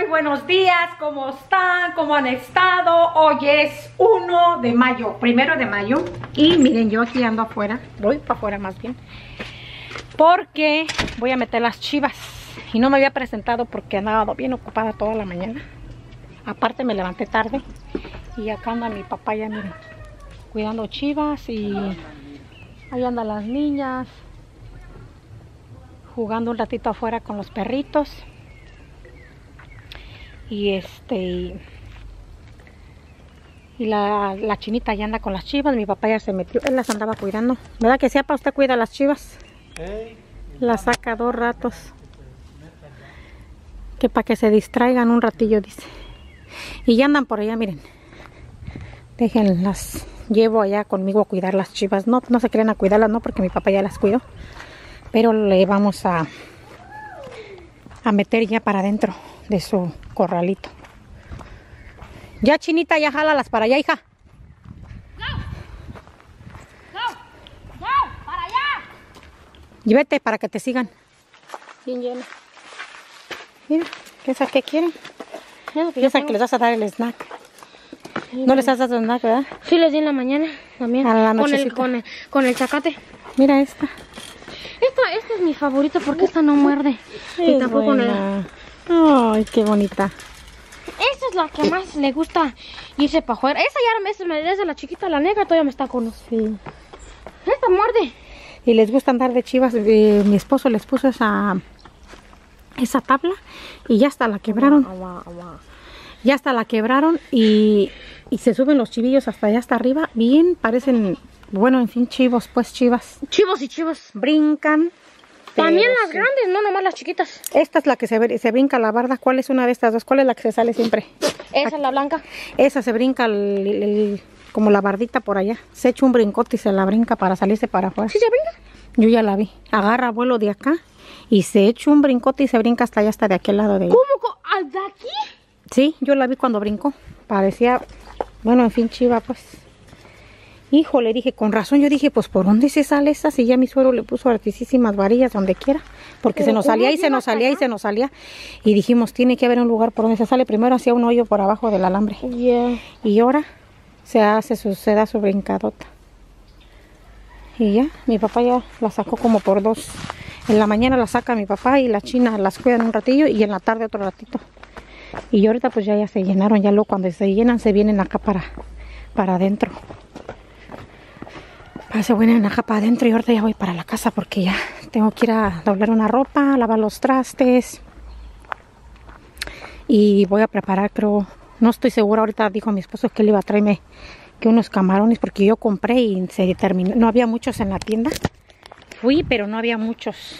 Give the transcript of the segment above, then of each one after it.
buenos días, ¿cómo están? ¿Cómo han estado? Hoy es 1 de mayo, 1 de mayo. Y miren, yo aquí ando afuera, voy para afuera más bien, porque voy a meter las chivas. Y no me había presentado porque andaba bien ocupada toda la mañana. Aparte me levanté tarde. Y acá anda mi papá ya, miren, cuidando chivas. Y ahí andan las niñas, jugando un ratito afuera con los perritos. Y la chinita ya anda con las chivas. Mi papá ya se metió, él las andaba cuidando. ¿Verdad que sí, papá? ¿Usted cuida las chivas? Las saca 2 ratos. Que para que se distraigan un ratillo, dice. Y ya andan por allá, miren. Déjenlas, llevo allá conmigo a cuidar las chivas. No se creen a cuidarlas, no, porque mi papá ya las cuidó. Pero le vamos a meter ya para adentro de su corralito. Ya, chinita, ya jálalas para allá, hija. ¡No! ¡Para allá! Y vete para que te sigan. Bien llena. Mira, ¿esa qué quieren? Piensan que les vas a dar el snack. No les has dado el snack, ¿verdad? Sí, les di en la mañana también. A la nochecita. Con el zacate. Mira esta. Esta es mi favorita porque esta no muerde. Y tampoco Ay, qué bonita. Esta es la que más le gusta irse para afuera. Esa ya es la chiquita, la negra, todavía me está conociendo. Sí. Esta muerde. Y les gusta andar de chivas. Mi esposo les puso esa tabla y ya hasta la quebraron. Ya hasta la quebraron y se suben los chivillos hasta allá hasta arriba. Bien, parecen, bueno, en fin, chivos, pues chivas. Chivos y chivos. Brincan. También las grandes, no nomás las chiquitas. Esta es la que se brinca la barda. ¿Cuál es una de estas dos? ¿Cuál es la que se sale siempre? Esa es la blanca. Esa se brinca como la bardita por allá. Se echa un brincote y se la brinca para salirse para afuera. ¿Sí se brinca? Yo ya la vi. Agarra vuelo de acá y se echa un brincote y se brinca hasta allá, hasta de aquel lado de ella. ¿Cómo? ¿De aquí? Sí, yo la vi cuando brincó. Parecía, bueno, en fin, chiva, pues. Híjole, dije, con razón, yo dije, pues, ¿por dónde se sale esta? Si ya mi suegro le puso artísimas varillas donde quiera. Porque se nos salía y se nos salía y se nos salía. Y dijimos, tiene que haber un lugar por donde se sale. Primero hacía un hoyo por abajo del alambre. Y ahora se da su brincadota. Y ya, mi papá ya la sacó como por 2. En la mañana la saca mi papá y la china las cuidan un ratillo y en la tarde otro ratito. Y ahorita pues ya se llenaron, ya luego cuando se llenan se vienen acá para adentro. Se vienen acá para adentro y ahorita ya voy para la casa porque ya tengo que ir a doblar una ropa, lavar los trastes. Y voy a preparar, creo, no estoy segura, ahorita dijo mi esposo que él iba a traerme que unos camarones porque yo compré y se terminó, no había muchos en la tienda. Fui, pero no había muchos.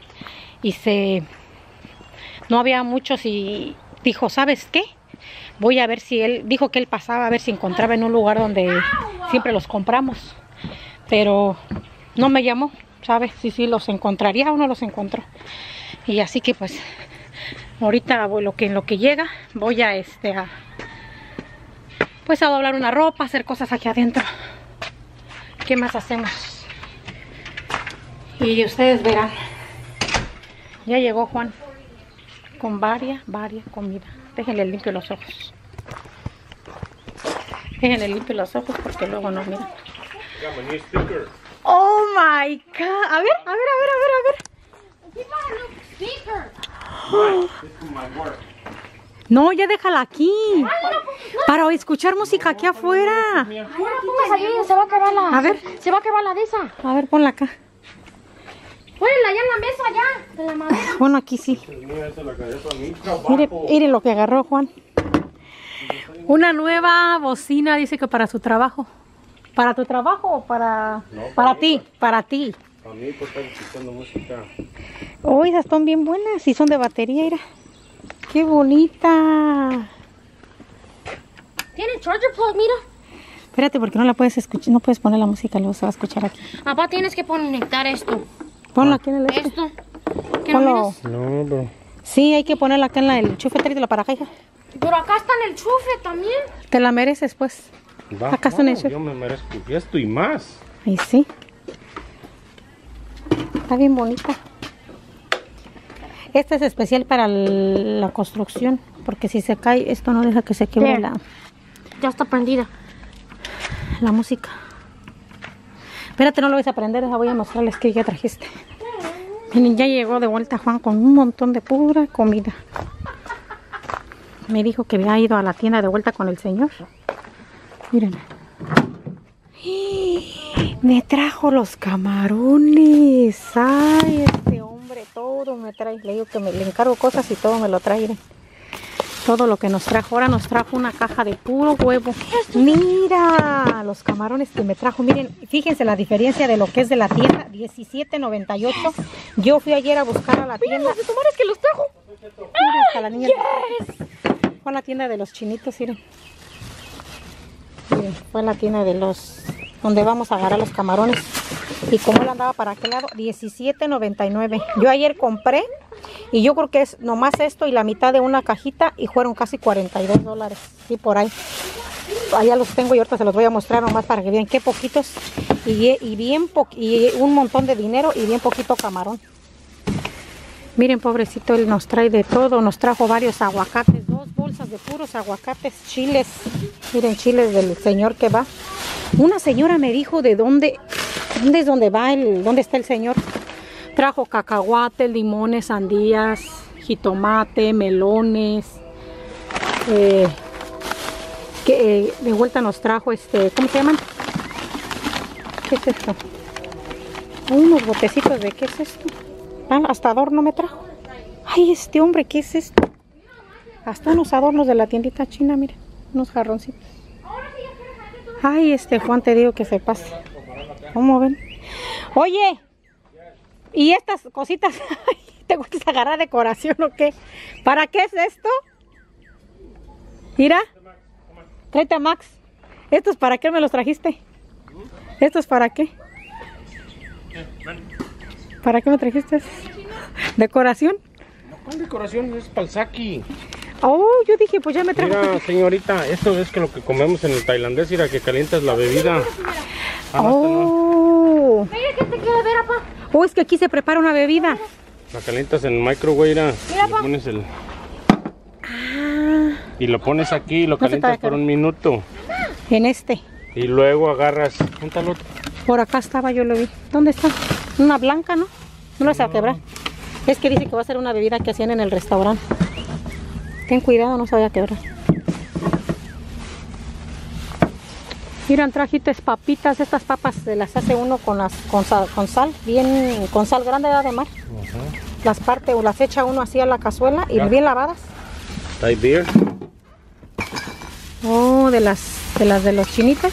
No había muchos y dijo, ¿sabes qué? Voy a ver si él, dijo que él pasaba a ver si encontraba en un lugar donde siempre los compramos. Pero no me llamó, ¿sabes? Si los encontraría o no los encontró. Y así que pues, ahorita en lo que llega, voy a pues a doblar una ropa, hacer cosas aquí adentro. ¿Qué más hacemos? Y ustedes verán. Ya llegó Juan con varias comidas. Déjenle limpio los ojos. Déjenle limpio los ojos porque luego no miran. Oh my God. A ver. No, ya déjala aquí. Para escuchar música aquí afuera. Se va a acabar A ver. Se va a acabar la de esa. A ver, ponla acá. Ponla ya en la mesa ya. De la madera. Bueno, aquí sí. Mire lo que agarró Juan. Una nueva bocina, dice que para su trabajo. ¿Para tu trabajo o para...? No, para ti, para ti. A mí pues están escuchando música. Oh, esas están bien buenas y son de batería, mira. ¡Qué bonita! Tiene charger plug, mira. Espérate, porque no la puedes escuchar, no puedes poner la música, luego se va a escuchar aquí. Papá, tienes que conectar esto. Ponla aquí en el Esto. ¿Qué Ponlo. No, pero... Sí, hay que ponerla acá en el enchufe, tráetela para acá, hija. Pero acá está en el chufe también. Te la mereces, pues. Acá está en el enchufe. Yo me merezco esto y más. Ahí sí. Está bien bonita. Esta es especial para la construcción. porque si se cae, esto no deja que se quiebre Ya está prendida. la música. Espérate, no lo vais a prender, voy a mostrarles que ya trajiste. Miren, ya llegó de vuelta Juan con un montón de pura comida. Me dijo que había ido a la tienda de vuelta con el señor. Miren. Me trajo los camarones. Ay, este hombre todo me trae. Le digo que le encargo cosas y todo me lo trae. Miren. Todo lo que nos trajo. Ahora nos trajo una caja de puro huevo. Mira los camarones que me trajo. Miren, fíjense la diferencia de lo que es de la tienda. $17.98. Yo fui ayer a buscar a la tienda. Miren los tomates que los trajo. Mira, hasta la niña. Fue a la tienda de los chinitos, miren. Miren, fue a la tienda de los... donde vamos a agarrar los camarones. Y como él andaba para aquel lado, $17.99. Yo ayer compré y yo creo que es nomás esto y la mitad de una cajita y fueron casi $42. Sí, por ahí. Allá los tengo y ahorita se los voy a mostrar nomás para que vean qué poquitos y un montón de dinero y bien poquito camarón. Miren, pobrecito, él nos trae de todo. Nos trajo varios aguacates, 2 bolsas de puros aguacates, chiles. Miren, chiles del señor que va. Una señora me dijo de dónde es donde va, dónde está el señor. Trajo cacahuates, limones, sandías, jitomate, melones. De vuelta nos trajo ¿cómo se llaman? ¿Qué es esto? Unos botecitos de, ¿qué es esto? Ah, hasta adorno me trajo. Ay, este hombre, ¿qué es esto? Hasta unos adornos de la tiendita china, miren. Unos jarroncitos. Ay, Juan, te digo que se pase. ¿Cómo ven? Oye, ¿y estas cositas? ¿Te gusta agarrar decoración o qué? ¿Para qué es esto? Mira. Tráete a Max. ¿Estos para qué me los trajiste? ¿Estos para qué? ¿Para qué me trajiste? ¿Decoración? No, ¿cuál decoración? Es palsaki. Oh, yo dije, pues ya me trajo. Mira, señorita, esto es que lo que comemos en el tailandés, mira, que calientas la bebida. Oh. Mira, ¿qué te quiere ver, papá? Oh, es que aquí se prepara una bebida. La calientas en el microwave, mira. Mira, Le pa. pones el... Ah, Y lo pones aquí y lo No se te calientas vaya a por caer. un minuto. en este. Y luego agarras... Júntalo. Por acá estaba, yo lo vi. ¿Dónde está? Una blanca, ¿no? No lo vas a quebrar. Es que dice que va a ser una bebida que hacían en el restaurante. Ten cuidado, no se vaya a quebrar. Miran, trajites papitas. Estas papas se las hace uno con sal, bien, con sal grande de mar. Las parte o las echa uno así a la cazuela y bien lavadas. Thai beer. Oh, de los chinitas.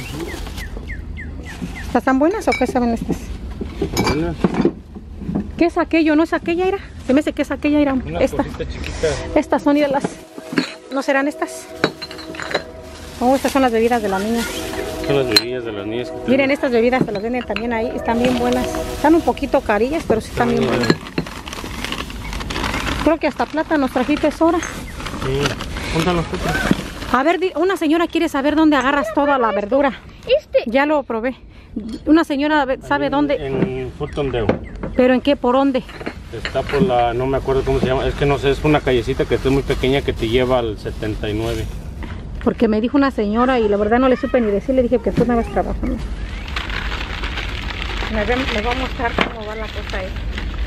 ¿Estas están buenas o qué saben estas? Unas ¿Qué es aquello? ¿No es aquella, Ira? Se me hace que es aquella, Ira. Esta. cositas chiquitas. Estas son de las... ¿No serán estas? Oh, estas son las bebidas de la niña. Son las bebidas de las niñas. Que Miren, estas bebidas se las venden también ahí. Están bien buenas. Están un poquito carillas, pero sí están bien buenas. Creo que hasta plata nos trajiste ahora. Sí, júntalo. A ver, una señora quiere saber dónde agarras toda la verdura. Ya lo probé. Una señora sabe dónde, En Fulton Deo. pero en qué, por dónde. Está por la, no me acuerdo cómo se llama, es que no sé, es una callecita que está muy pequeña que te lleva al 79. Porque me dijo una señora y la verdad no le supe ni decir, le dije que tú no vas trabajando. Les voy a mostrar cómo va la cosa ahí.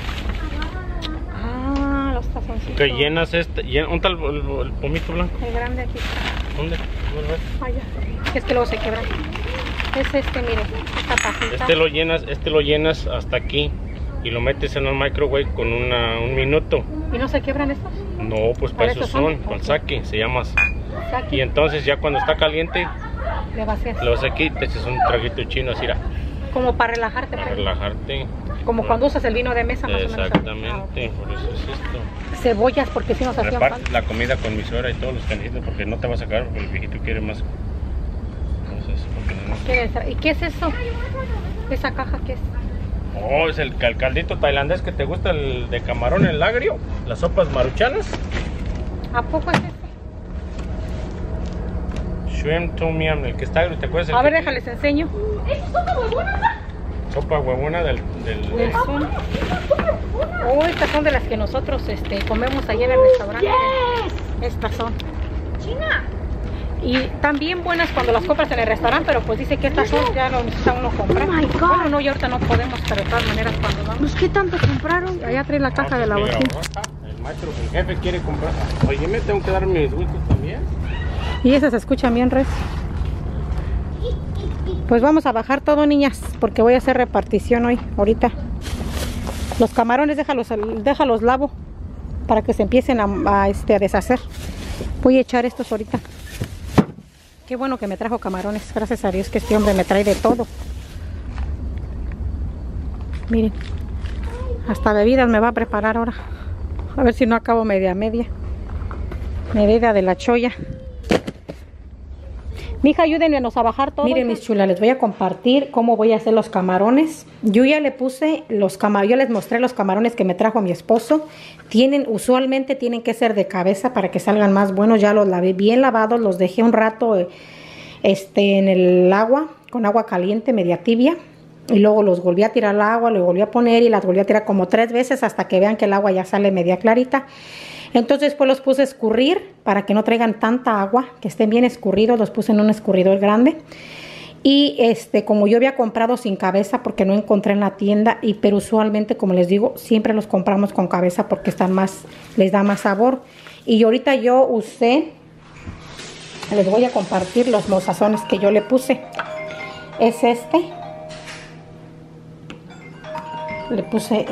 Ah, los tazoncitos. Que llenas ¿dónde está el pomito blanco? El grande aquí. ¿Dónde? ¿Dónde lo ves? Allá. Es que luego se quebra. Es mire, esta tajita. Este lo llenas hasta aquí y lo metes en el microwave con un minuto. ¿Y no se quebran estos? No, pues para eso son, Ok. palsaki, se llama. Aquí. Y entonces ya cuando está caliente, Le vacías. lo vas aquí, te echas un traguito chino así, Como para relajarte. para pues. relajarte. Como cuando usas el vino de mesa más o menos. Exactamente, por eso es esto. Cebollas, porque si nos hacían Repartes falta. la comida con mi suegra y todos los canijitos porque no te vas a sacar porque el viejito quiere más. Entonces, porque no. ¿Y qué es eso? ¿Esa caja qué es? Oh, es el caldito tailandés que te gusta, el de camarón, el agrio, las sopas maruchanas. ¿A poco es este? Shrimp tom yum, el que está agrio, ¿te acuerdas? A ver, déjales enseño. Sopa huevona del Del Zoom. Oh, estas son de las que nosotros comemos allá en el restaurante. Estas son. China. Y también buenas cuando las compras en el restaurante, pero pues dice que estas son, ya lo necesita uno comprar. Oh my God. Bueno, no, ya ahorita no podemos, pero de todas maneras cuando vamos. Pues, ¿qué tanto compraron? Allá trae la caja de la bocina. El maestro, el jefe quiere comprar. Oye, me tengo que dar mis gustos también. Y esas se escuchan bien, Res. Pues vamos a bajar todo, niñas, porque voy a hacer repartición hoy, ahorita. Los camarones déjalos lavo para que se empiecen a deshacer. Voy a echar estos ahorita. Qué bueno que me trajo camarones. Gracias a Dios que este hombre me trae de todo. Miren. Hasta bebidas me va a preparar ahora. A ver si no acabo media. Medida de la cholla. Mija, ayúdennos a bajar todo. Miren, mis chulas, les voy a compartir cómo voy a hacer los camarones. Yo ya le puse los camarones, yo les mostré los camarones que me trajo mi esposo. Usualmente tienen que ser de cabeza para que salgan más buenos. Ya los lavé bien lavados, los dejé un rato en el agua, con agua caliente, media tibia. Y luego los volví a tirar al agua, los volví a poner y las volví a tirar como 3 veces hasta que vean que el agua ya sale media clarita. Entonces después los puse a escurrir para que no traigan tanta agua, que estén bien escurridos, los puse en un escurridor grande. Y como yo había comprado sin cabeza porque no encontré en la tienda, pero usualmente, como les digo, siempre los compramos con cabeza porque les da más sabor. Y ahorita yo les voy a compartir los sazones que yo le puse. Es le puse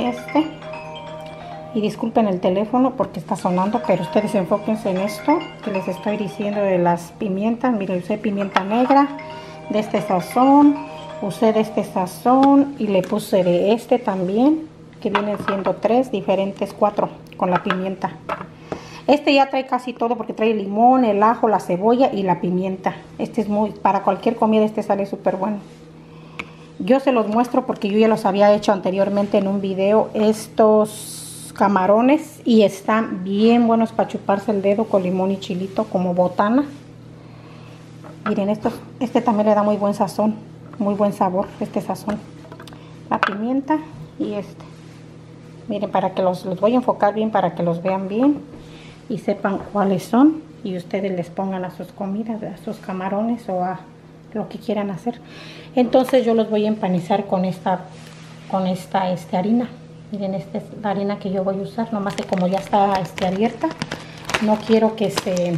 y disculpen el teléfono porque está sonando, pero ustedes enfóquense en esto que les estoy diciendo de las pimientas. Miren, usé pimienta negra de este sazón, usé de este sazón y le puse de también, que vienen siendo 3 diferentes, 4 con la pimienta. Ya trae casi todo porque trae el limón, el ajo, la cebolla y la pimienta. Es para cualquier comida sale súper bueno. Yo se los muestro porque yo ya los había hecho anteriormente en un video, estos camarones, y están bien buenos para chuparse el dedo con limón y chilito como botana. Miren, también le da muy buen sazón, muy buen sabor, sazón. La pimienta y Miren, para que los voy a enfocar bien para que los vean bien y sepan cuáles son, y ustedes les pongan a sus comidas, a sus camarones o a lo que quieran hacer. Entonces yo los voy a empanizar con esta harina. Miren, esta es la harina que yo voy a usar, nomás que como ya está abierta, no quiero que se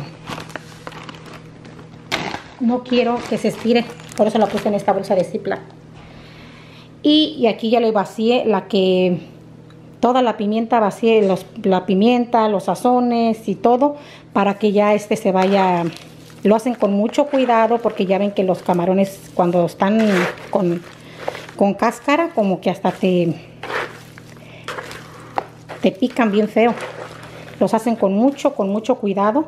estire, por eso la puse en esta bolsa de Ziploc. Y aquí ya le vacié toda la pimienta, vacié la pimienta, los sazones y todo, para que ya se vaya. Lo hacen con mucho cuidado porque ya ven que los camarones cuando están con cáscara, como que hasta te pican bien feo. Los hacen con mucho cuidado.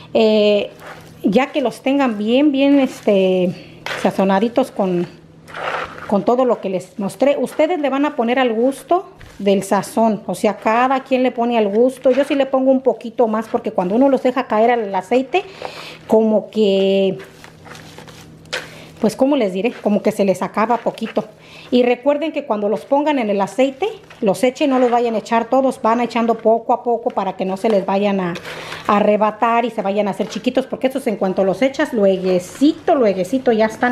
Ya que los tengan bien sazonaditos con todo lo que les mostré. Ustedes le van a poner al gusto del sazón, o sea, cada quien le pone al gusto. Yo sí le pongo un poquito más porque cuando uno los deja caer al aceite, como que, pues como les diré, como que se les acaba poquito. Y recuerden que cuando los pongan en el aceite, los echen, no los vayan a echar todos, van echando poco a poco para que no se les vayan a arrebatar y se vayan a hacer chiquitos, porque estos en cuanto los echas, lueguecito ya están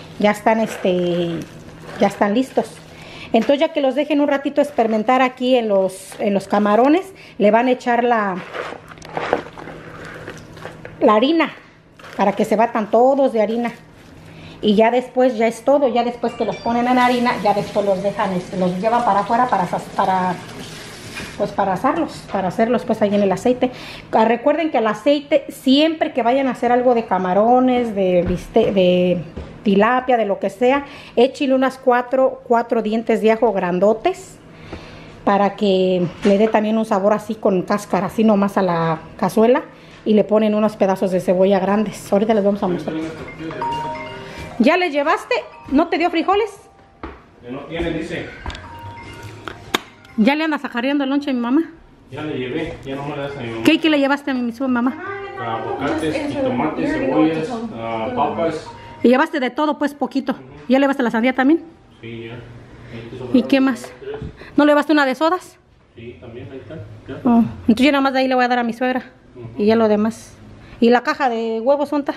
listos. Entonces ya que los dejen un ratito experimentar aquí en los camarones, le van a echar la harina para que se batan todos de harina. Y ya después ya es todo, ya después que los ponen en harina, ya después los dejan, los llevan para afuera para hacerlos pues ahí en el aceite. Recuerden que el aceite, siempre que vayan a hacer algo de camarones, de tilapia, de lo que sea, échenle unas 4 dientes de ajo grandotes para que le dé también un sabor así con cáscara, así nomás a la cazuela, y le ponen unos pedazos de cebolla grandes. Ahorita les vamos a mostrar. ¿Ya le llevaste? ¿No te dio frijoles? Que no tiene, dice. ¿Ya le andas sacareando el lonche a mi mamá? Ya le llevé, ya no me la das a mi mamá. ¿Qué le llevaste a mi mamá? Aguacates, jitomates, cebollas, papas. Y llevaste de todo, pues, poquito. ¿Ya le llevaste la sandía también? Sí, ya. ¿Y qué más? ¿No le llevaste una de sodas? Sí, también, ahí está. Ya. Oh, entonces yo nada más de ahí le voy a dar a mi suegra. Y ya lo demás. ¿Y la caja de huevos son?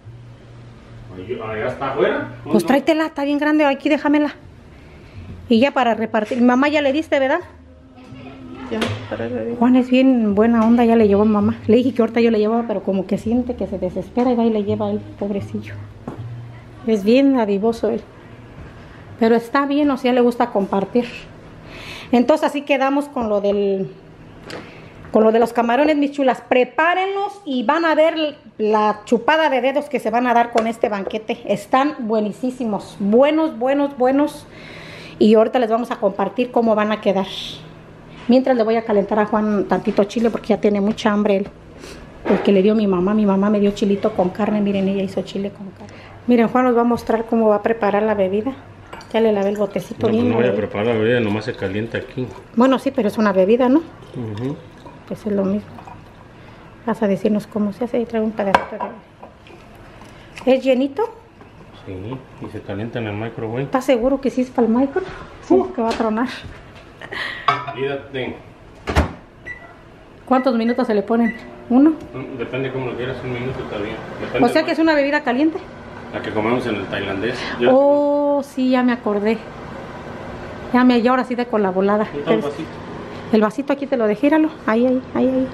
¿Allá está afuera? Pues tráetela, está bien grande, aquí déjamela. Y ya para repartir. Mi mamá ya le diste, ¿verdad? Ya, para el Juan es bien buena onda, ya le llevó a mi mamá. Le dije que ahorita yo le llevaba, pero como que siente que se desespera y va y le lleva a él, pobrecillo. Es bien adivoso él. Pero está bien, o sea, le gusta compartir. Entonces así quedamos con lo de los camarones, mis chulas. Prepárenlos y van a ver la chupada de dedos que se van a dar con este banquete. Están buenísimos, buenos, buenos, buenos. Y ahorita les vamos a compartir cómo van a quedar. Mientras le voy a calentar a Juan tantito chile porque ya tiene mucha hambre él. Porque le dio mi mamá. Mi mamá me dio chilito con carne. Miren, ella hizo chile con carne. Miren, Juan nos va a mostrar cómo va a preparar la bebida. Ya le lavé el botecito bien. No voy a preparar la bebida, nomás se calienta aquí. Bueno, sí, pero es una bebida, ¿no? Pues es lo mismo. Vas a decirnos cómo se hace y trae un pedacito de bebida. ¿Es llenito? Sí, y se calienta en el microwave. ¿Estás seguro que sí es para el micro? Sí. Que va a tronar. Fíjate. ¿Cuántos minutos se le ponen? ¿1? Depende cómo lo quieras, 1 minuto está bien. O sea que es una bebida caliente. La que comemos en el tailandés. Oh, sí, ya me acordé. Ya ahora sí de con la volada. El vasito. El vasito aquí te lo dejé, gíralo. Ahí.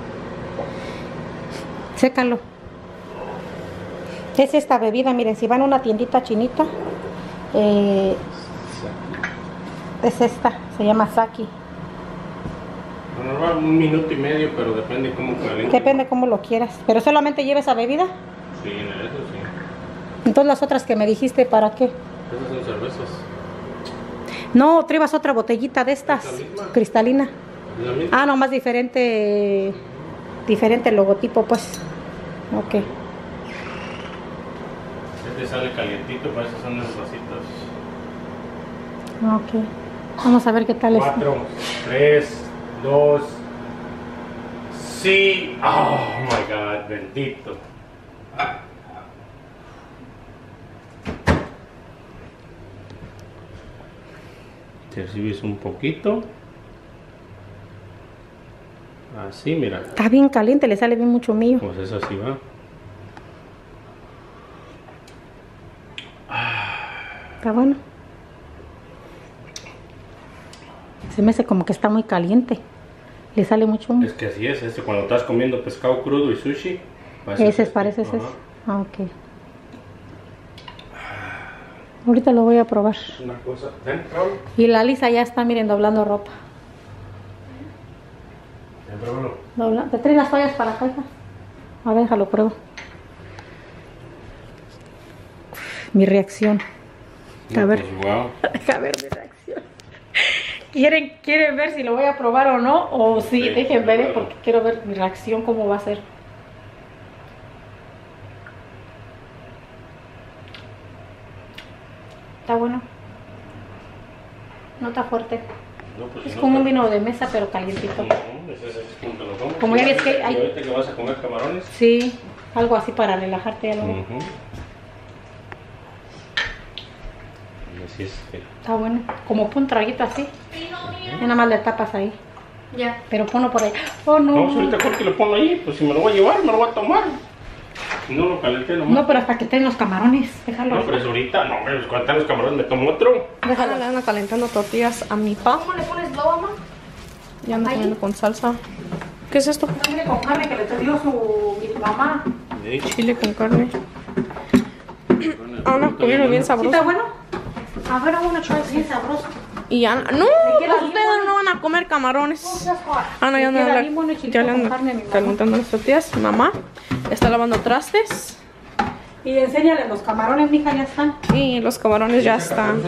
Sécalo. Es esta bebida, miren, si van a una tiendita chinita, es esta, se llama Saki. Bueno, va 1 minuto y medio, pero depende cómo caliente. Depende cómo lo quieras. ¿Pero solamente lleva esa bebida? Sí, en eso sí. Entonces las otras que me dijiste, ¿para qué? Esas son cervezas. No, traebas otra botellita de estas, cristalina. ¿La misma? Ah, nomás diferente logotipo, pues. Ok. Este sale calientito, para esos son los vasitos. Ok. Vamos a ver qué tal 4, 3, 2. Sí. Oh my God, bendito. Te recibes un poquito. Así, mira. Está bien caliente, le sale bien mucho mío. Pues eso sí va. Está bueno. Se me hace como que está muy caliente. Le sale mucho humo. Es que así es, cuando estás comiendo pescado crudo y sushi. Parece ese. Ah, ok. Ahorita lo voy a probar. Una cosa. Ven, Raúl. Y la Lisa ya está, miren, doblando ropa. Ven, pruébalo. ¿Te traes las toallas para acá, hija? A ver, déjalo, pruebo. Mi reacción. A ver. Pues, wow. A ver mi reacción. ¿Quieren ver si lo voy a probar o no? O sí, Sí, dejen ver, claro. porque quiero ver mi reacción, cómo va a ser. Está bueno. No está fuerte. No, pues, Es no como un está- vino de mesa, pero calientito. Ese es como te lo tomas. Como ya ves que hay- ¿Y ahorita que vas a comer camarones? Sí, algo así para relajarte. Algo. Ujú. Y así es. Mira. Está bueno. Como pon un traguito así. Y nada más le tapas ahí. Ya. Pero ponlo por ahí. Oh, no. No, pues ahorita porque lo pongo ahí, pues si me lo voy a llevar, me lo voy a tomar. Si no lo calenté nomás. No, pero hasta que estén los camarones. Déjalo. No, pero es ahorita, no, hombre, pues cuando están los camarones me tomo otro. Déjalo. Le ando calentando tortillas a mi pa. ¿Cómo le pones lobo, mamá? Ya ando comiendo con salsa. ¿Qué es esto? Mire con carne que le dio mi mamá. Chile con carne. Ah, no, comieron bien ¿Sí está sabroso. bueno? A ver, hago una try. Bien sabroso. Y ya, no, queda pues bien ustedes bueno. no van a comer camarones. Ah, no, ya Le no queda bien bueno el chilito ya le con ando carne a mi mamá. calentando las tortillas. Mi mamá está lavando trastes Y enséñale los camarones, mija, ya están. y los camarones ya están.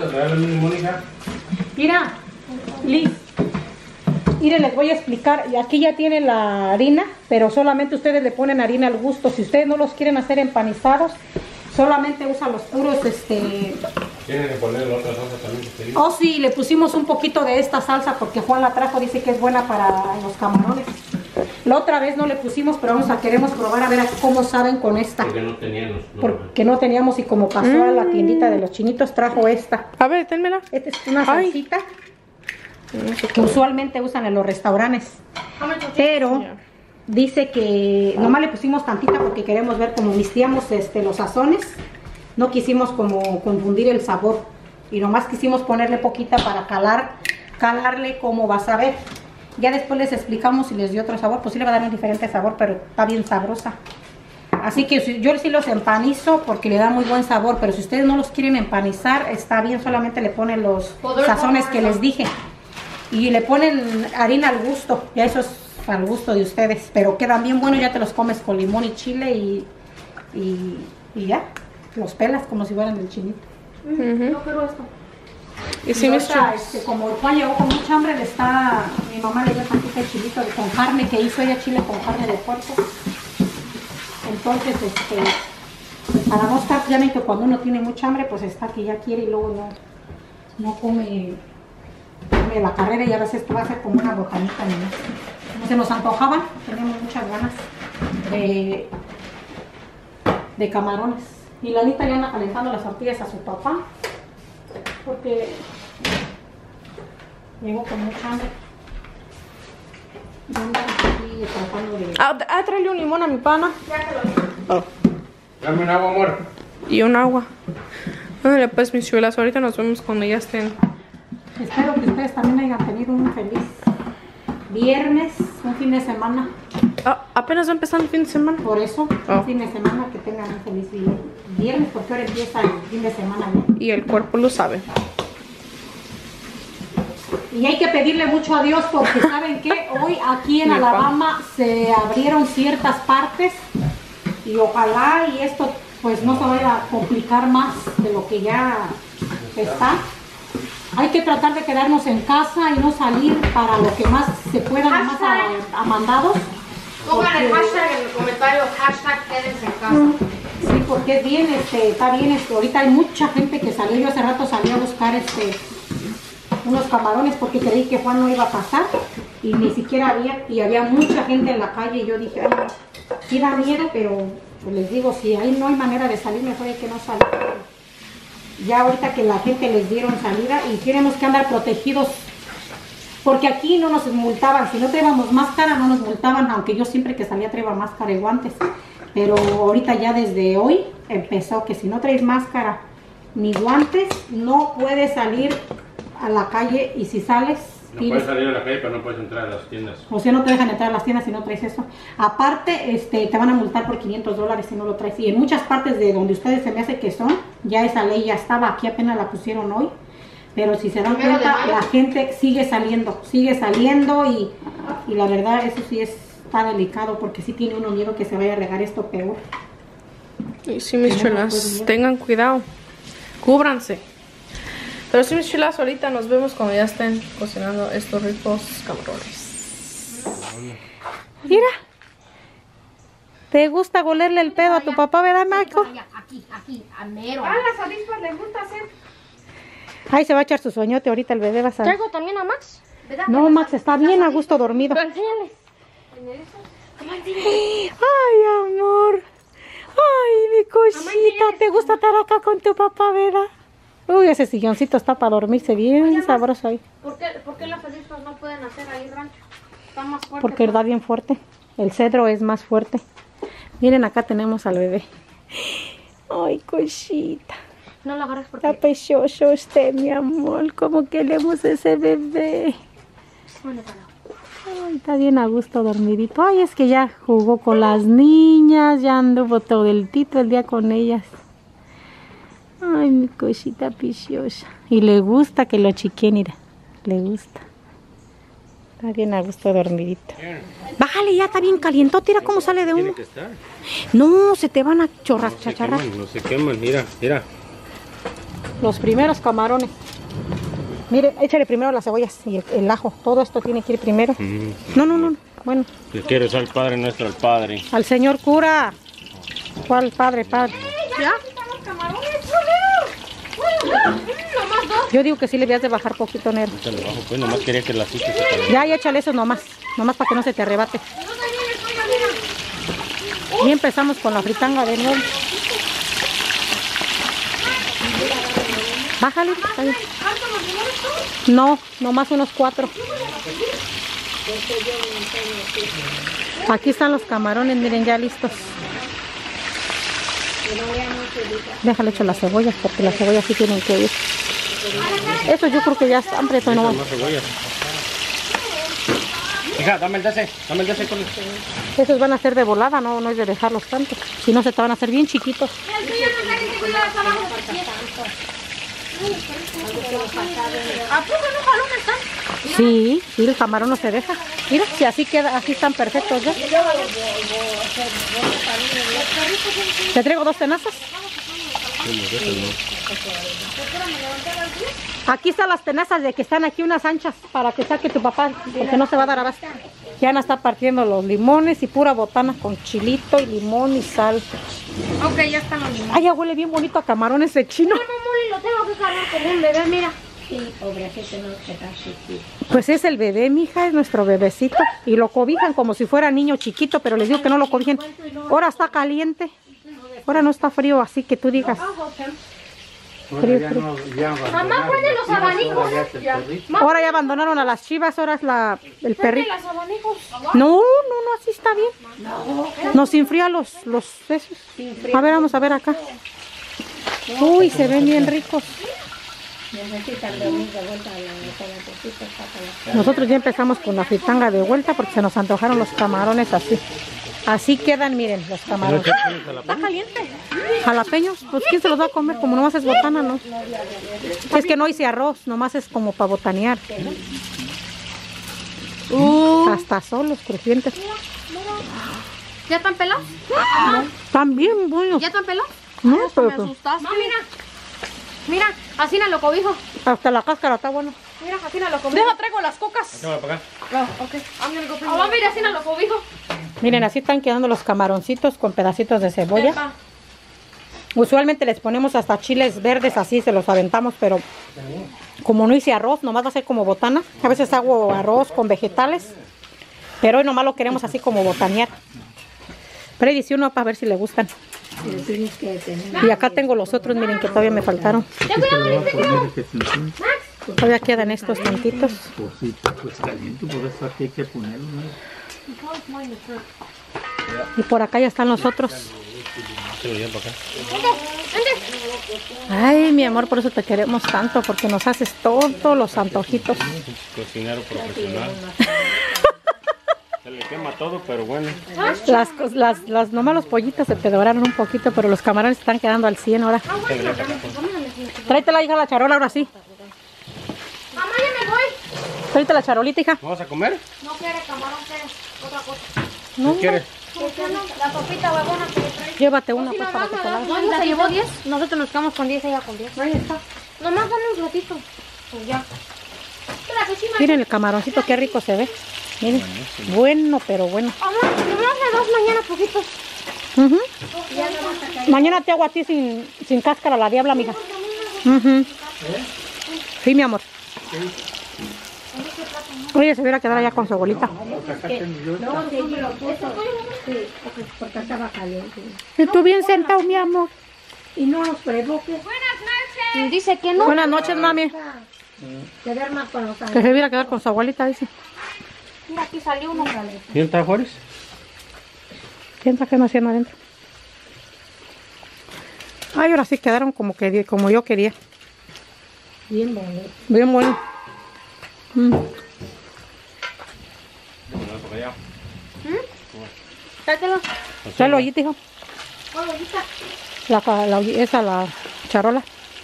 Mira, Liz. Miren, les voy a explicar. Y aquí ya tienen la harina, pero solamente ustedes le ponen harina al gusto. Si ustedes no los quieren hacer empanizados, solamente usan los puros, Tienen que poner la otra salsa también que te digo. Oh, sí, le pusimos un poquito de esta salsa porque Juan la trajo, dice que es buena para los camarones. La otra vez no le pusimos, pero queremos probar a ver cómo saben con esta. Porque no tenían los. Porque no teníamos y como pasó a la tiendita de los chinitos, trajo esta. A ver, ténmela. Esta es una Ay. salsita que usualmente usan en los restaurantes. Pero Ya. dice que nomás le pusimos tantita porque queremos ver como mistíamos los sazones. No quisimos como confundir el sabor y nomás quisimos ponerle poquita para calarle como vas a ver. Ya después les explicamos si les dio otro sabor, pues sí le va a dar un diferente sabor, pero está bien sabrosa. Así que yo sí los empanizo porque le da muy buen sabor, pero si ustedes no los quieren empanizar, está bien, solamente le ponen los sazones que les dije. Y le ponen harina al gusto, ya eso es al gusto de ustedes, pero quedan bien buenos, ya te los comes con limón y chile y ya, los pelas como si fueran del chinito. No quiero esto. Y si como Juan llegó con mucha hambre, mi mamá le dio tantito de chilito con carne que hizo ella, chile con carne de puerco. Entonces, para no estar, ya ven que cuando uno tiene mucha hambre, pues está que ya quiere y luego no come la carrera y a veces tú vas a hacer como una botanita, ¿no? Como se nos antojaban, tenemos muchas ganas de camarones. Y la Anita ya anda calentando las tortillas a su papá, porque llegó con mucha hambre. Yo ando aquí tratando de... tráele un limón a mi pana. Oh. Dame un agua, amor. Y un agua. Ándale pues, mis chulas, ahorita nos vemos cuando ya estén. Espero que ustedes también hayan tenido un feliz viernes, un fin de semana. Apenas va a empezar el fin de semana. Por eso, un fin de semana, que tengan un feliz viernes, porque ahora empieza el fin de semana, ¿no? Y el cuerpo lo sabe. Y hay que pedirle mucho a Dios porque ¿saben qué? Hoy aquí en Alabama se abrieron ciertas partes y ojalá y esto pues no se vaya a complicar más de lo que ya está. Hay que tratar de quedarnos en casa y no salir para lo que más se pueda, más a mandados. Pongan el hashtag en el comentario, hashtag quédense en casa. Sí, porque es bien, está bien, ahorita hay mucha gente que salió, yo hace rato salí a buscar unos camarones porque creí que Juan no iba a pasar y ni siquiera había mucha gente en la calle y yo dije, ay, sí da miedo, pero pues les digo, si ahí no hay manera de salir, mejor hay que no salir. Ya ahorita que la gente les dieron salida y tenemos que andar protegidos porque aquí no nos multaban, si no traíamos máscara no nos multaban, aunque yo siempre que salía traía máscara y guantes, pero ahorita ya desde hoy empezó que si no traes máscara ni guantes no puedes salir a la calle y si sales... No puedes salir a la calle, pero no puedes entrar a las tiendas. O sea, no te dejan entrar a las tiendas si no traes eso. Aparte, te van a multar por $500 si no lo traes. Y en muchas partes de donde ustedes se me hace que son, ya esa ley ya estaba, aquí apenas la pusieron hoy. Pero si se dan cuenta, la gente sigue saliendo y la verdad eso sí está delicado porque sí tiene uno miedo que se vaya a regar esto peor. Y sí, mis chulas, tengan cuidado, cúbranse. Pero sí, mis chulas, ahorita nos vemos cuando ya estén cocinando estos ricos camarones. Mira, ¿te gusta golerle el pedo a tu papá, verdad, Marco? Aquí, a mero. las avispas les gusta hacer. Ay, se va a echar su sueñote ahorita el bebé, vas a ver. ¿Traigo también a Max? No, Max está bien a gusto dormido. Enséñales. Ay, amor. Ay, mi cosita, ¿te gusta estar acá con tu papá, verdad? Uy, ese silloncito está para dormirse bien sabroso ahí. ¿Por qué las avispas no pueden hacer ahí rancho? Está más fuerte. Porque da bien fuerte. El cedro es más fuerte. Miren, acá tenemos al bebé. Ay, cosita. No lo agarres porque... Está precioso usted, mi amor. ¿Cómo queremos ese bebé? Ay, está bien a gusto dormidito. Ay, es que ya jugó con las niñas. Ya anduvo todo el día con ellas. Ay, mi cosita preciosa. Y le gusta que lo chiquen, mira. Le gusta. Está bien a gusto dormidito. Bájale, ya está bien calientote. Mira cómo sale de humo. No, se te van a chacharrar. No se queman, mira. Los primeros camarones. Mire, échale primero las cebollas y el ajo. Todo esto tiene que ir primero. No. Bueno. Le quieres al Padre nuestro, al Padre. Al señor cura. ¿Cuál padre? ¿Ya? Yo digo que sí le debías de bajar poquito, Nero. Te lo bajo, pues nomás quería que la azúcar se caliente. Ya échale eso nomás para que no se te arrebate. Y empezamos con la fritanga de nuevo. Bájale, está bien. No, nomás unos 4. Aquí están los camarones, miren, ya listos. Déjale echar las cebollas, porque las cebollas sí tienen que ir. Eso yo creo que ya están pretos, no. Más cebollas. Hija, dame el DC con el... Esos van a ser de volada, no es de dejarlos tanto. Si no, se te van a hacer bien chiquitos. ¿A poco no jalón están? Sí, el camarón no se deja. Mira, si así queda, así están perfectos ya. ¿Te traigo 2 tenazas? Aquí están las tenazas de que están aquí unas anchas para que saque tu papá, porque no se va a dar abasto. Ya no está partiendo los limones y pura botana con chilito y limón y sal. Ok, ya están los limones. Ay, ya huele bien bonito a camarones de chino. No, Moli, lo tengo que cargar como un bebé, mira. Pues es el bebé, mija, es nuestro bebecito. Y lo cobijan como si fuera niño chiquito, pero les digo que no lo cobijen. Ahora está caliente. Ahora no está frío, así que tú digas. Frío, frío. Mamá, prende los abanicos. Ahora ya abandonaron a las chivas, ahora es el perrito. Los abanicos. No, así está bien. Nos enfría los esos. A ver, vamos a ver acá. Uy, se ven bien ricos. Nosotros ya empezamos con la fritanga de vuelta porque se nos antojaron los camarones así. Así quedan, miren, los camarones. Está caliente. Jalapeños, pues ¿quién se los va a comer? Como nomás es botana, ¿no? Es que no hice arroz, nomás es como para botanear. Hasta solos, crujientes. ¿Ya están pelados? Están bien buenos. ¿Ya están pelados? No, Me pero asustaste. No, mira. Mira, así no lo cobijo. hasta la cáscara está buena. Mira, así no lo cobijo. Deja, traigo las cocas. Échame para acá. No, ok. Mamá, mira, así no lo cobijo. Miren, así están quedando los camaroncitos con pedacitos de cebolla. Epa. Usualmente les ponemos hasta chiles verdes, así se los aventamos, pero como no hice arroz, nomás va a ser como botana. A veces hago arroz con vegetales, pero hoy nomás lo queremos así como botanear. Pero dice uno para ver si le gustan. Y acá tengo los otros, miren que todavía me faltaron. Todavía quedan estos tantitos. Pues caliente, por eso aquí hay que ponerlo, ¿no? Y por acá ya están los otros. Ay, mi amor, por eso te queremos tanto, porque nos haces todos los antojitos. Cocinero profesional. Se le quema todo, pero bueno. Nomás los pollitos se te doraron un poquito, pero los camarones están quedando al 100 ahora. Tráetela, hija, la charola ahora sí. Mamá, ya me voy. Tráete la charolita, hija. ¿Vamos a comer? No quiere camarón, quiere otra cosa. No, ¿Qué quieres? La sopita huevona que le trae. llévate una pues para que te la... No, se llevó 10. Nosotros nos quedamos con 10, ella con 10. Ahí está. Nomás dame un ratito. Pues ya. Miren el camaroncito, qué rico se ve. Miren, bueno, pero bueno. Mamá, nomás le das mañana poquitos. Ujú. Mañana te hago a ti sin cáscara la diabla, mija. Ujú. Sí, mi amor. Oye, se hubiera quedado ya con su abuelita. Y tú bien sentado, mi amor. Y no nos provoques. Dice que no. Buenas noches, mami. Quedar más con los Que se hubiera quedado con su abuelita, dice. Mira, aquí salió uno. ¿Quién está Juárez? ¿Quién está haciendo adentro? Ay, ahora sí quedaron como yo quería. bien bonito. Bien bueno. Trátelo. Tráelo allí, hijo. La charola.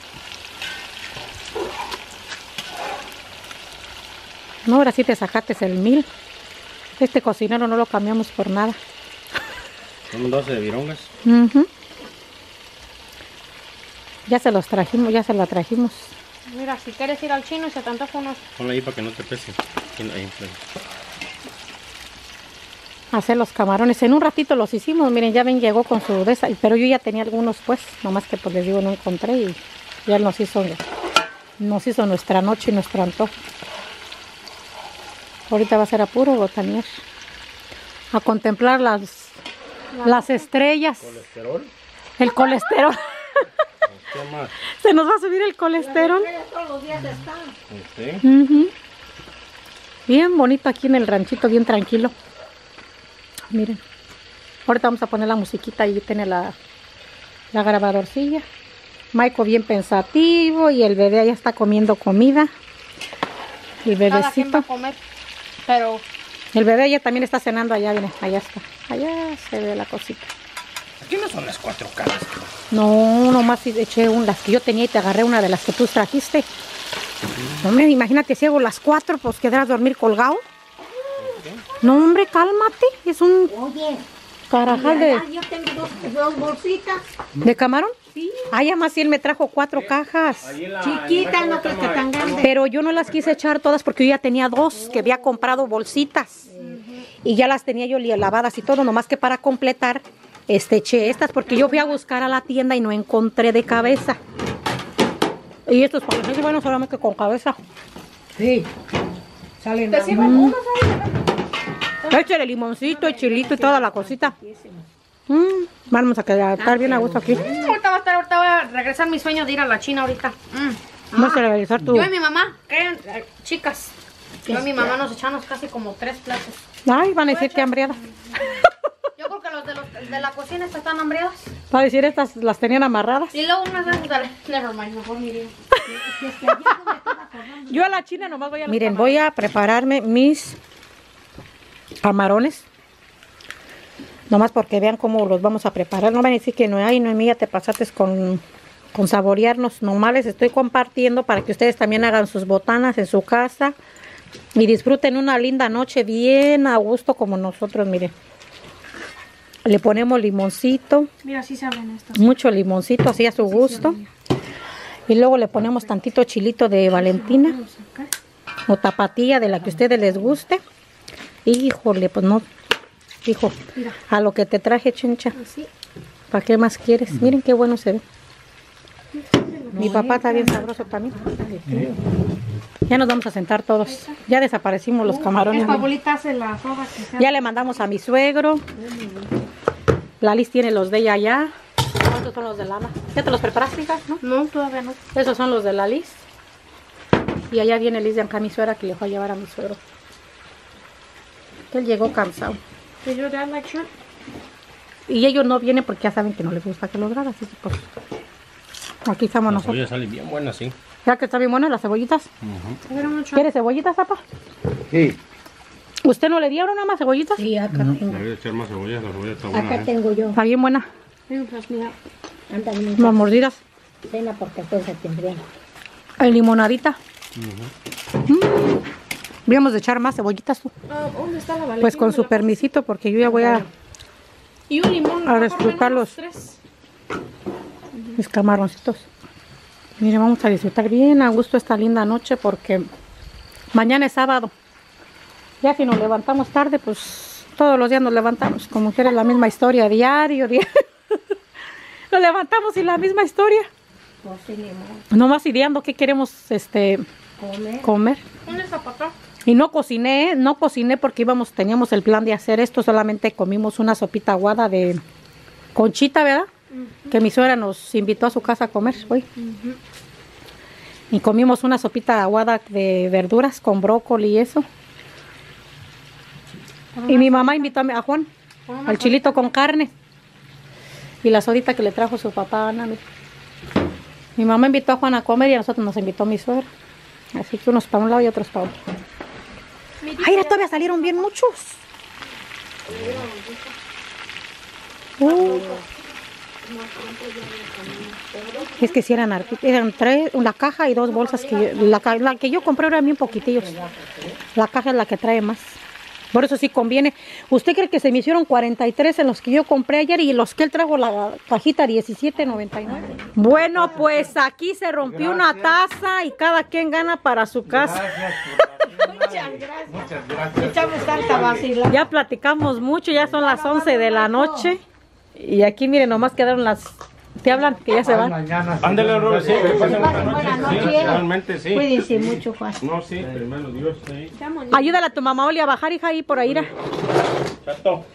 No, ahora sí te sacaste el 1000. Este cocinero no lo cambiamos por nada. Son 12 de virongas. Ujú. Ya se los trajimos, ya se la trajimos. Mira, si quieres ir al chino y se te antoja unos. Ponla ahí para que no te pese. Ahí enfrente. Hacer los camarones. En un ratito los hicimos. Miren, ya ven, llegó con su de esa. Pero yo ya tenía algunos, pues. Nomás que, pues, les digo, no encontré. Y ya nos hizo nuestra noche y nuestro antojo. Ahorita va a ser a puro botanear. A contemplar las estrellas. ¿Colesterol? El colesterol. ¿Qué más? Se nos va a subir el colesterol. Todos los días están. ¿Sí? Ujú. Bien bonito aquí en el ranchito, bien tranquilo. Miren. Ahorita vamos a poner la musiquita y tiene la grabadorcilla. Michael bien pensativo y el bebé ya está comiendo comida. El Cada quien va bebecito. a comer. Pero El bebé ya también está cenando allá, miren, allá está. Allá se ve la cosita. Aquí no son las 4 caras. No, nomás eché las que yo tenía y te agarré una de las que tú trajiste. Hombre, imagínate si hago las 4, pues quedarás a dormir colgado. No, hombre, cálmate. Es un Oye, carajal mira, yo tengo dos bolsitas de camarón. Sí. Ay, además si él me trajo 4 cajas. chiquitas, no crees que tan grandes. Pero yo no las quise echar todas porque yo ya tenía 2 que había comprado bolsitas. Y ya las tenía yo lavadas y todo, nomás que para completar, eché estas porque yo fui a buscar a la tienda y no encontré de cabeza. Y estos paquetes, bueno, solamente con cabeza. Sí. Salen ¿Te sirven unos ahí? Échale limoncito, el chilito y toda la cosita. Vamos a estar bien a gusto aquí. ahorita voy a regresar mi sueño de ir a la China ahorita. Vamos a realizar tu... Yo y mi mamá, chicas. Yo y mi mamá nos echamos casi como 3 platos. Ay, van a decir que hambriadas. Yo creo que los de la cocina están hambriadas. Va a decir estas las tenían amarradas. Y luego unas veces, dale, nevermind, mejor mi vida. Yo a la China nomás voy a... Miren, voy a prepararme mis camarones. Nomás porque vean cómo los vamos a preparar. No van a decir que no hay, Noemí, ya te pasaste con saborearnos. Nomás les estoy compartiendo para que ustedes también hagan sus botanas en su casa. Y disfruten una linda noche bien a gusto como nosotros, miren. Le ponemos limoncito. Mira, así se abren estos. Mucho limoncito, así a su gusto. Y luego le ponemos tantito chilito de Valentina. O tapatilla, de la que a ustedes les guste. Híjole, pues no. Hijo, a lo que te traje, Chencha. ¿Para qué más quieres? Miren qué bueno se ve. Mi papá está bien sabroso también. Ya nos vamos a sentar todos. Ya desaparecimos los camarones. Esta abuelita hace la soba que sea. Ya le mandamos a mi suegro. La Liz tiene los de ella allá. ¿Cuántos son los de Lana? ¿Ya te los preparaste, hija? ¿No? No, todavía no. Esos son los de la Liz. Y allá viene Liz de acá, mi suegra, que le fue a llevar a mi suegro. Que él llegó cansado. Did your dad like shrimp? Y ellos no vienen porque ya saben que no les gusta que los grabe, así que pues aquí estamos La nosotros. cebolla sale bien buena, sí. Ya que está bien buena las cebollitas. ¿Quiere cebollitas, papá? Sí. ¿Usted no le dieron nada más cebollitas? Sí, acá tengo. Le voy a echar más cebolla, la cebolla está buena. Acá tengo yo. Está bien buena. Ándale, Las mordidas. cena porque estoy septiembre. El limonadita. Vamos a echar más cebollitas tú. ¿Dónde está la Valentina? Pues con su permisito porque yo ya voy a Y un limón. a disfrutar los 3. mis camaroncitos. Miren, vamos a disfrutar bien a gusto esta linda noche porque mañana es sábado. Ya si nos levantamos tarde, pues todos los días nos levantamos. Como mujeres la misma historia, diario. Nos levantamos y la misma historia. Nomás ideando qué queremos comer. ¿Dónde está papá? Y no cociné porque teníamos el plan de hacer esto, solamente comimos una sopita aguada de Conchita, ¿verdad? Que mi suegra nos invitó a su casa a comer hoy. Y comimos una sopita aguada de verduras con brócoli y eso. Y mi mamá invitó a Juan al chilito con carne. Y la sodita que le trajo su papá, Ana. Mi mamá invitó a Juan a comer y a nosotros nos invitó mi suegra. Así que unos para un lado y otros para otro. Ay, todavía salieron bien muchos. Es que si eran 3, una caja y 2 bolsas. La que yo compré eran bien poquitillos. La caja es la que trae más. Por eso sí conviene. ¿Usted cree que se me hicieron 43 en los que yo compré ayer y los que él trajo la cajita 17.99? Bueno, pues aquí se rompió una taza y cada quien gana para su casa. Muchas gracias. Echamos tanta vacila. Ya platicamos mucho, ya son las 11 de la noche. Y aquí miren, nomás quedaron las... ¿Te hablan? Que ya se van. Ándale, Robert, sí, que pasen buena noche. Buenas noches. Sí, realmente sí. Cuídense mucho, Juan. No, sí, primero Dios, sí. Ayúdale a tu mamá Oli a bajar, hija, ahí por ahí. Chato.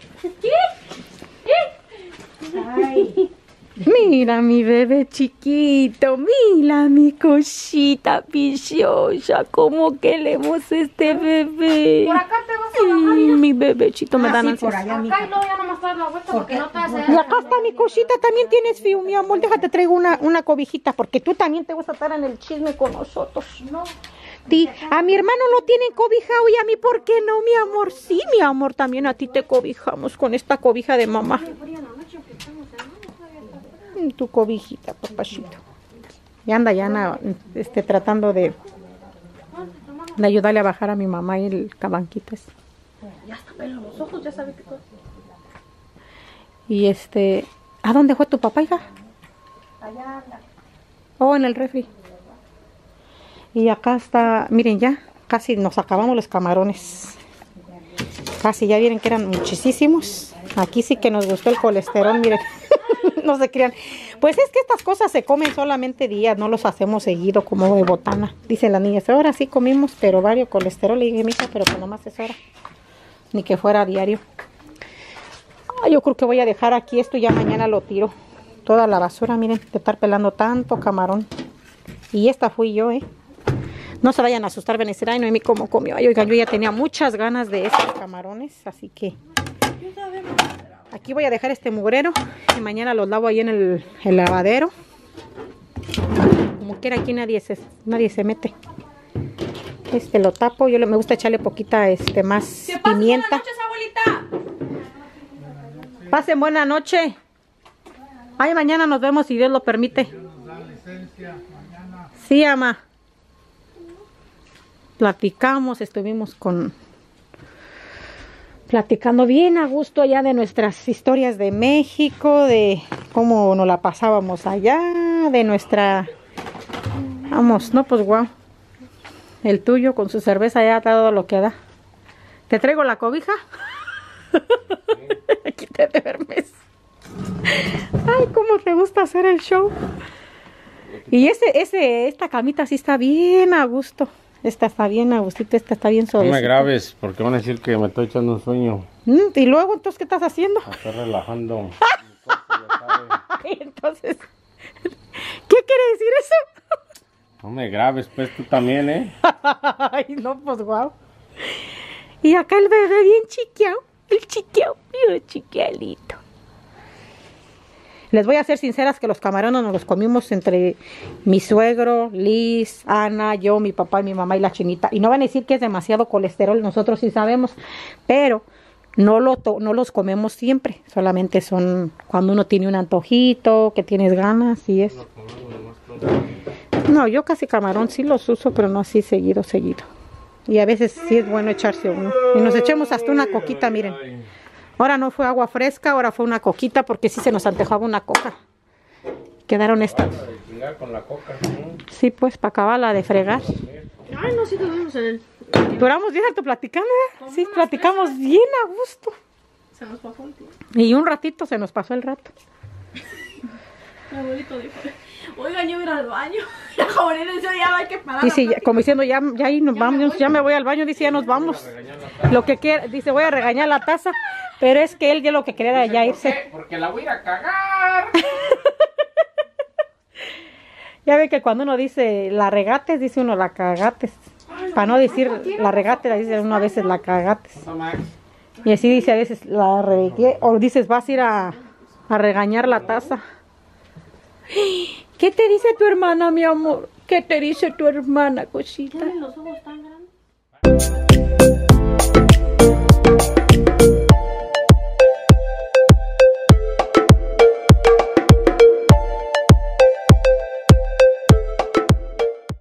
Ay, Mira mi bebé chiquito, mira mi cosita preciosa, cómo queremos este bebé. Por acá te vas Mi bebecito me dan por ansias. allá, Acá mija. y luego ya nomás dar la vuelta porque no te hace. Y acá está mi cosita, también tienes frío, mi amor. Déjate traigo una cobijita, porque tú también te gusta estar en el chisme con nosotros. No. A mi hermano lo tienen cobijado y a mí, ¿por qué no, mi amor? Sí, mi amor, también a ti te cobijamos con esta cobija de mamá. Tu cobijita, papachito. Y anda ya tratando de ayudarle a bajar a mi mamá y el cabanquitas. Ya está pelo los ojos, ya sabe que todo. Y ¿a dónde fue tu papá, hija? Allá, Oh, en el refri. Y acá está, miren ya, casi nos acabamos los camarones. Casi, ya vieron que eran muchísimos. Aquí sí que nos gustó el colesterol, miren. No se crean. Pues es que estas cosas se comen solamente días, no los hacemos seguido como de botana. Dicen las niñas, ahora sí comimos, pero varios colesterol. Le dije, mija, pero pues nomás es hora. Ni que fuera diario. Yo creo que voy a dejar aquí esto y ya mañana lo tiro. Toda la basura, miren, de estar pelando tanto camarón. Y esta fui yo, No se vayan a asustar, van a decir, ay, Noemí, ¿cómo comió? Ay, oigan, yo ya tenía muchas ganas de estos camarones, así que aquí voy a dejar este mugrero y mañana los lavo ahí en el lavadero. Como quiera, aquí nadie se mete. Lo tapo, me gusta echarle poquita más pimienta. Buenas noches, abuelita. Pasen buena noche. Ay, mañana nos vemos si Dios lo permite. Sí, ama. Platicamos, estuvimos platicando bien a gusto allá de nuestras historias de México, de cómo nos la pasábamos allá, de nuestra... Vamos, no, pues guau. El tuyo con su cerveza ya todo lo que da. ¿Te traigo la cobija? Aquí te duermes. Ay, cómo te gusta hacer el show. Y esta camita sí está bien a gusto. Esta está bien a gustito, esta está bien suavecita. No me grabes, porque van a decir que me estoy echando un sueño. Y luego, entonces, ¿qué estás haciendo? Estoy relajando. Ay, entonces, ¿qué quiere decir eso? No me grabes, pues tú también, Ay, no, pues guau. Y acá el bebé bien chiqueado. El chiqueado, bien chiquealito. Les voy a ser sinceras que los camarones nos los comimos entre mi suegro, Liz, Ana, yo, mi papá y mi mamá y la chinita. Y no van a decir que es demasiado colesterol, nosotros sí sabemos, pero no los comemos siempre. Solamente son cuando uno tiene un antojito, que tienes ganas y eso. No, yo casi camarón sí los uso, pero no así seguido. Y a veces sí es bueno echarse uno. Y nos echemos hasta una coquita, miren. Ahora no fue agua fresca, ahora fue una coquita porque sí se nos antojaba una coca. Quedaron estas. Con la coca. Sí, pues, para acabarla de fregar. Ay, no, sí tuvimos en el... Duramos bien harto platicando, Sí, platicamos bien a gusto. Se nos pasó el tiempo. Y un ratito se nos pasó el rato. Mi abuelito dijo, oigan, yo voy a ir al baño. La abuelita dice, ya hay que parar. Dice, como diciendo, ya ahí nos vamos, ya me voy al baño, dice, ya nos vamos. Lo que quiera, dice, voy a regañar la taza, pero es que él ya lo que quería era ya irse. Porque la voy a ir a cagar. Ya ve que cuando uno dice la regates, dice uno la cagates. Para no decir la regate, dice uno a veces la cagates. Y así dice a veces la regué, o dices, vas a ir a regañar la taza. ¿Qué te dice tu hermana, mi amor? ¿Qué te dice tu hermana, cosita?